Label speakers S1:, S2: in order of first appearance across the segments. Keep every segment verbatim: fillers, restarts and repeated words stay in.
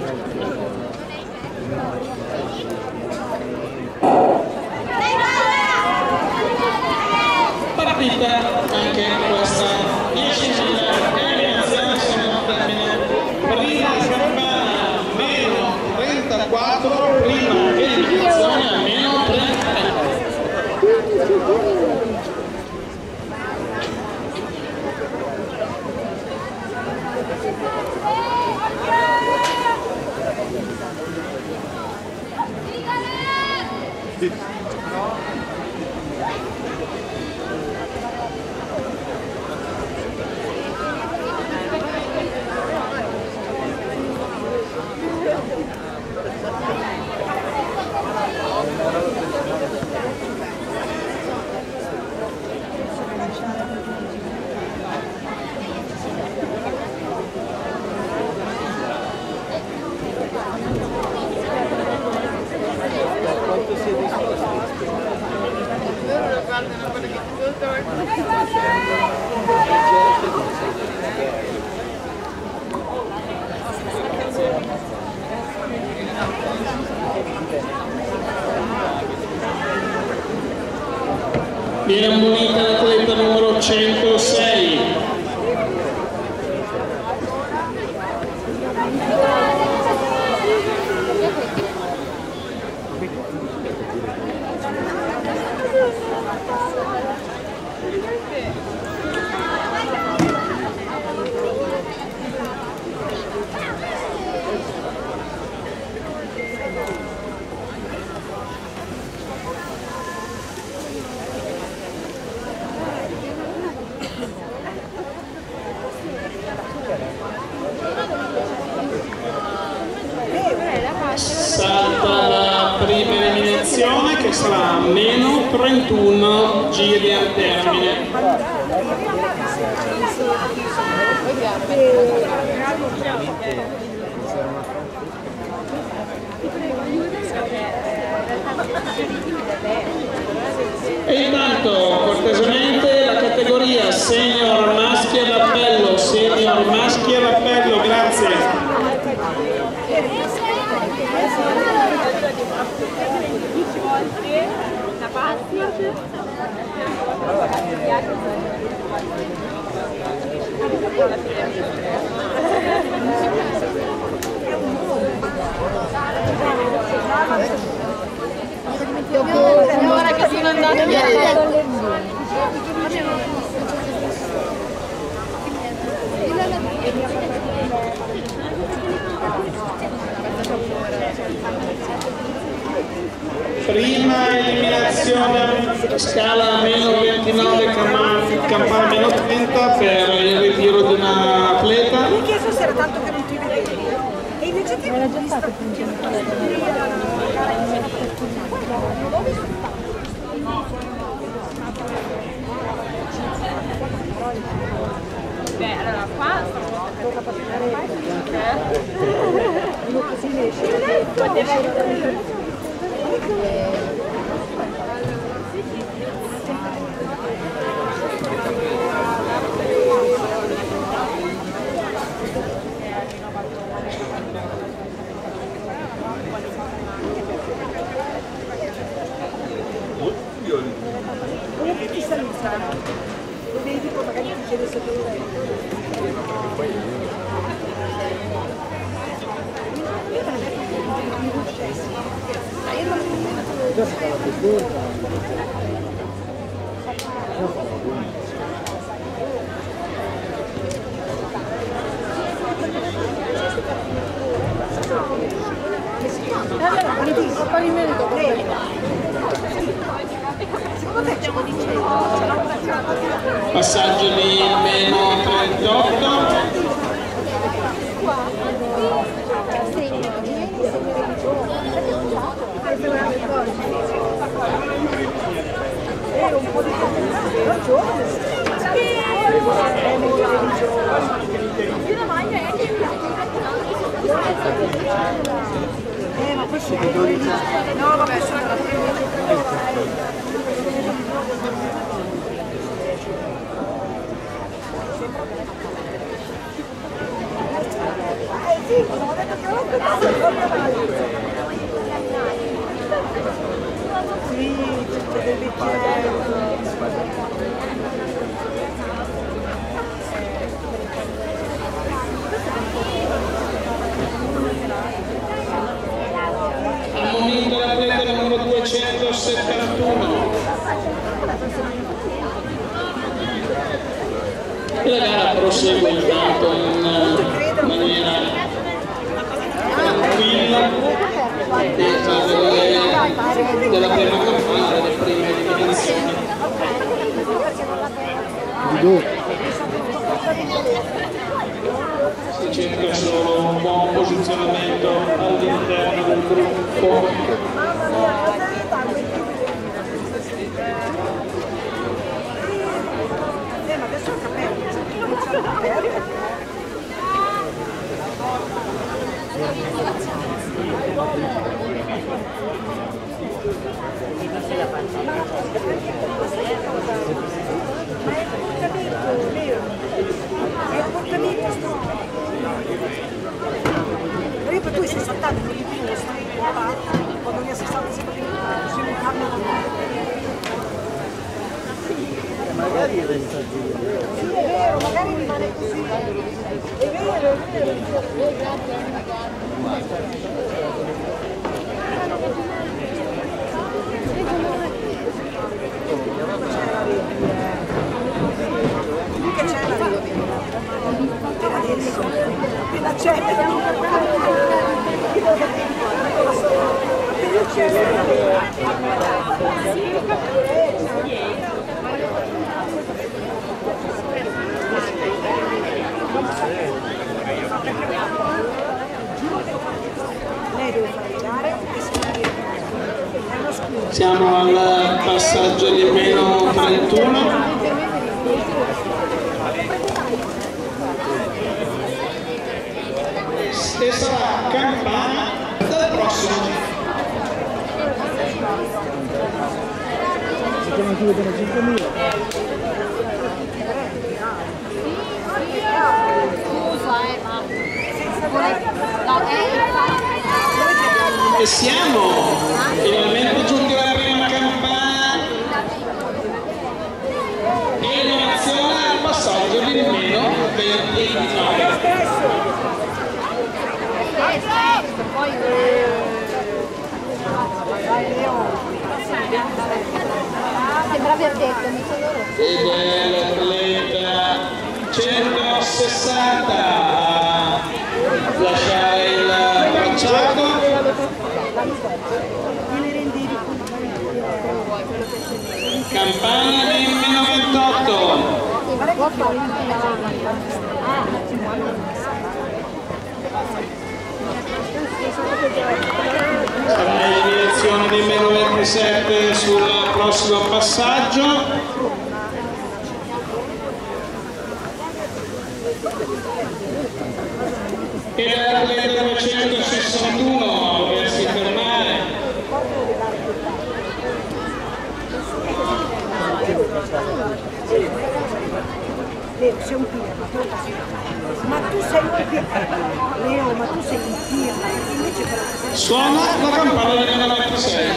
S1: Partita anche questa, diecimila eliminazioni sono a termine. Prima campana meno trentaquattro, prima eliminazione a meno trentatré. Viene ammonita l'atleta numero centosei. Salta la prima eliminazione che sarà meno trentuno giri al termine. E intanto cortesemente la categoria senior maschi all'appello, senior maschi all'appello, grazie.
S2: Ora che sono andata via.
S1: Prima eliminazione scala meno ventinove, campana meno trenta per il ritiro di una atleta.
S3: Mi ho chiesto se era tanto che non ti vedevi e invece ti avevo già visto.
S2: Beh, allora qua stavo
S3: Come ti salutano? Lo vedi, poi magari ti chiede se tu
S1: Passaggio di meno trentotto.
S3: un po' di ragione. Eh, ma poi si vede. No, vabbè, sono Sì, ho detto che non ho fatto proprio male. Sì, tutte le bicchiere.
S1: Al momento l'atleta numero duecentosettantuno. E la gara prosegue intanto in maniera tranquilla della prima campana, delle prime eliminazioni. Si cerca solo un buon posizionamento all'interno del gruppo.
S3: Perché tu sei saltato in Filippine, stai qua, quando mi sei stato sempre in magari resta giù. Sì, è vero, magari rimane così. È vero, è vero. Che c'è la la c'è
S1: Siamo al passaggio di meno trentuno. E sarà campana dal prossimo. E siamo finalmente giunti alla prima campana e innovazione al passaggio di meno ventinove.
S2: Sembra aver detto, mi sono rotto.
S1: Ed è l'atleta centosessanta a lasciare il tracciato. Campana di meno ventotto. Sarà eliminazione di meno ventisette sul prossimo passaggio. E l'atleta duecentosessantuno a doversi fermare.
S3: Leo, sei un pirla, ma tu sei un pirla, Leo, ma tu sei un pirla, invece per la...
S1: Suona la campana del meno ventisei.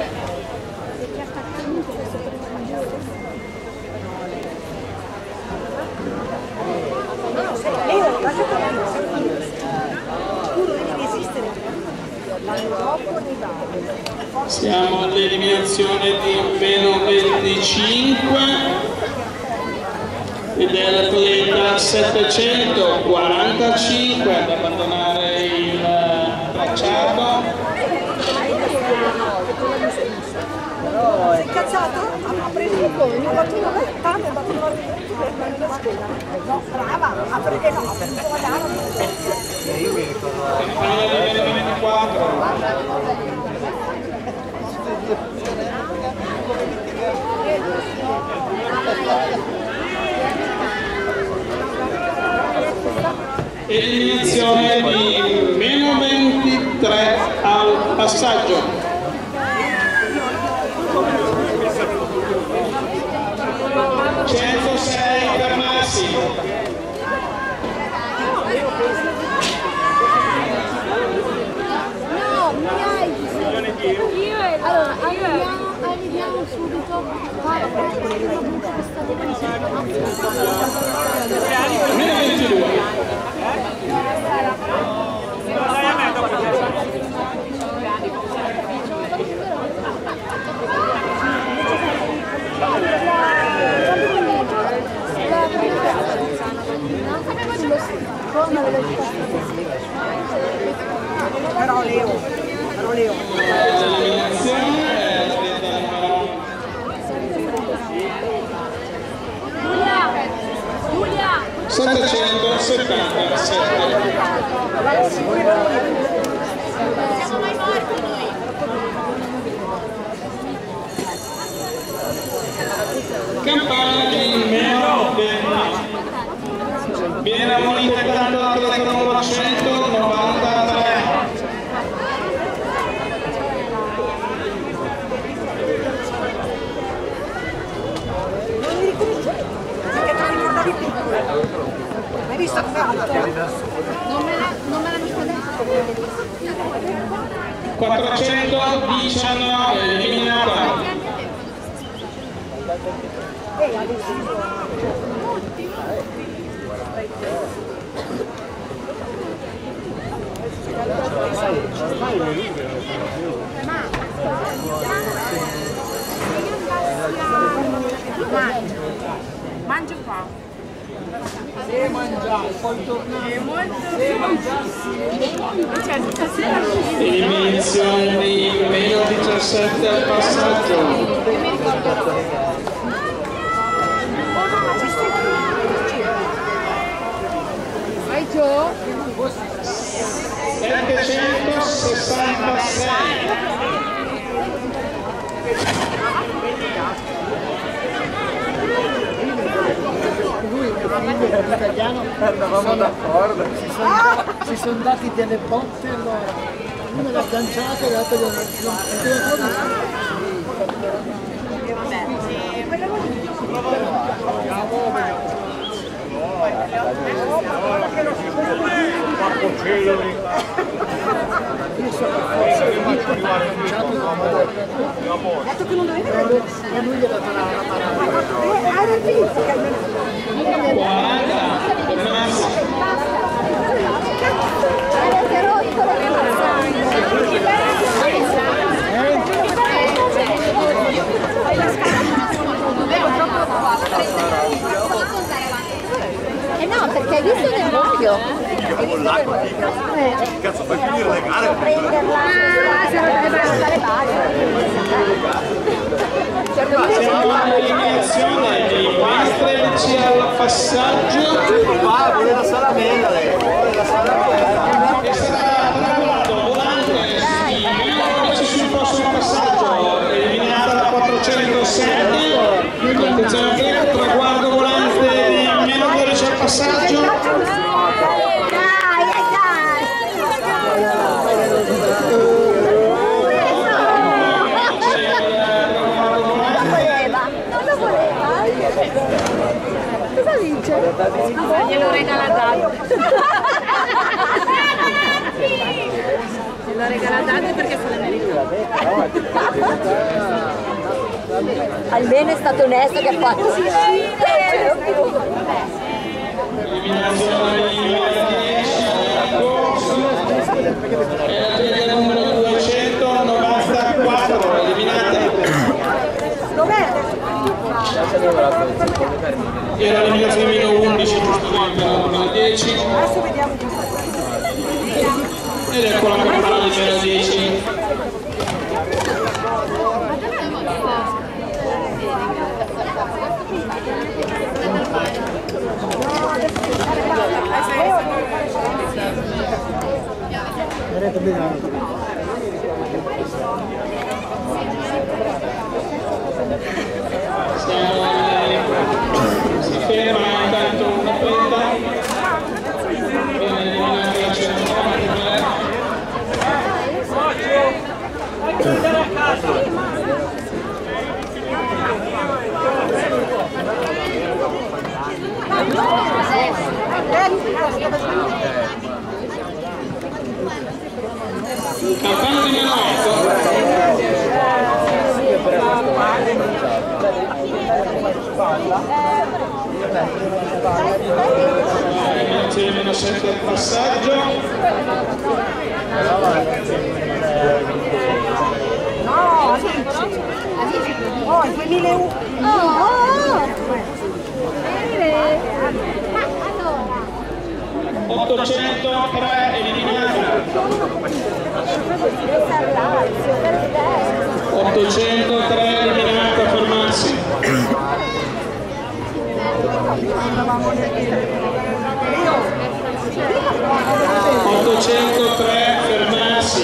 S3: Leo, lasciate la tu non devi esistere, l'anno dopo ne va.
S1: Siamo all'eliminazione di meno venticinque. Ed è l'atleta settecentoquarantacinque ad abbandonare il tracciato.
S3: Sei incazzato? Ha preso un po', ha fatto una volta, mi ha dato una volta. No, brava, ma perché no? Per un po' a dare.
S1: Io mi ricordo. Campana di meno ventiquattro. Eliminazione di meno ventitré al passaggio. centosei per Massi.
S2: subito. Guarda, questa
S1: meno ventidue.
S3: Però Leo, però Leo.
S2: Giulia! Giulia!
S1: settecentosettantasette.
S2: Siamo mai morti noi!
S1: Campagna di meno venti. Viene monitorato anche da novecentonovantatré.
S3: Non mi riconosci? Perché te lo ricordavi piccolo. Hai visto come alto?
S2: Non me la, non me la mica detto.
S1: quattrocentodiciannove eliminata.
S3: Ehi, adesso.
S4: Mangio qua.
S5: Se mangiare, poi tornare.
S4: È molto
S5: Se mangiassi.
S4: cioè tutta sera
S1: Eliminazione di meno diciassette al passaggio.
S2: Vai giù!
S1: settecentosessantasei.
S5: Lui mio figlio era italiano, andavamo d'accordo, si sono da- si sono dati delle botte allora. Uno l'ha agganciato e l'altro l'ha io so che forse il dito l'ha agganciato
S3: Detto che non dovevi vedere.
S5: e lui gliela farà la parata.
S3: Eh, era il fisica.
S1: quaranta.
S2: Avete rotto le Eh no, perché hai visto nel mucchio?
S6: Cazzo, fai finire le gare?
S2: Prenderla, se non deve stare male.
S1: Siamo all'eliminazione di Maastricht al passaggio.
S6: Ah, vuole la salamella lei, vuole la salamella.
S1: È stata travolata volante di meno dodici sul prossimo passaggio, eliminata da quattrocentosette. Attenzione qui, traguardo volante di meno dodici al passaggio.
S2: Cosa vince?
S4: glielo regala Dado. Glielo regala Dado perché se le merita.
S2: Almeno è stato onesto che ha fatto.
S1: Eliminazione di dieci al numero duecentonovantaquattro, eliminate.
S3: Dov'è?
S1: Era l'eliminazione meno undici, giustamente, meno dieci.
S3: Adesso vediamo cosa.
S1: Ed ecco la campana di meno dieci. Siamo si ferma intanto una prenda. Viene eliminata la centonovantadue. Campana di meno otto. Eliminazione meno sette al passaggio.
S3: No, oh, il duemilauno.
S1: ottocentotre eliminata. ottocentotre eliminata, fermarsi. ottocentotre fermarsi.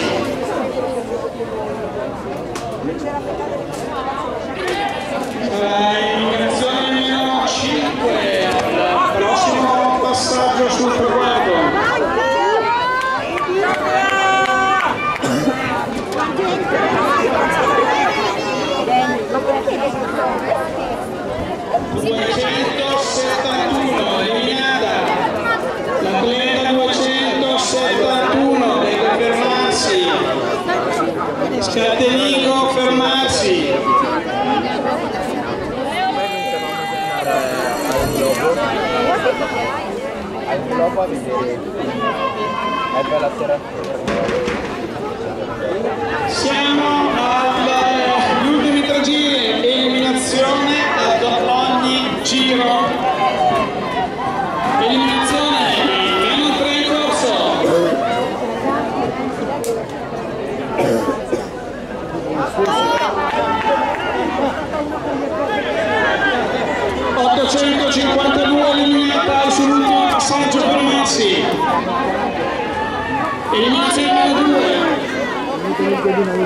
S1: Eliminazione meno cinque al prossimo passaggio sul traguardo. duecentosettantuno eliminata. L'atleta duecentosettantuno deve fermarsi. Scatenico fermarsi. Siamo agli ultimi tre giri, eliminazione ad ogni giro. Eliminazione, meno tre in corso. ottocentocinquantadue eliminata sull'ultimo passaggio per Messi. Eliminazione meno due.